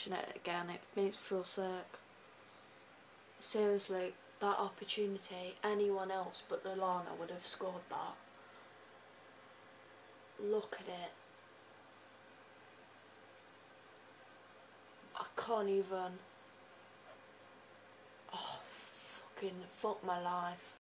watching it again, it makes me feel sick. Seriously, that opportunity, anyone else but Lallana would have scored that. Look at it. I can't even. Oh, fucking fuck my life.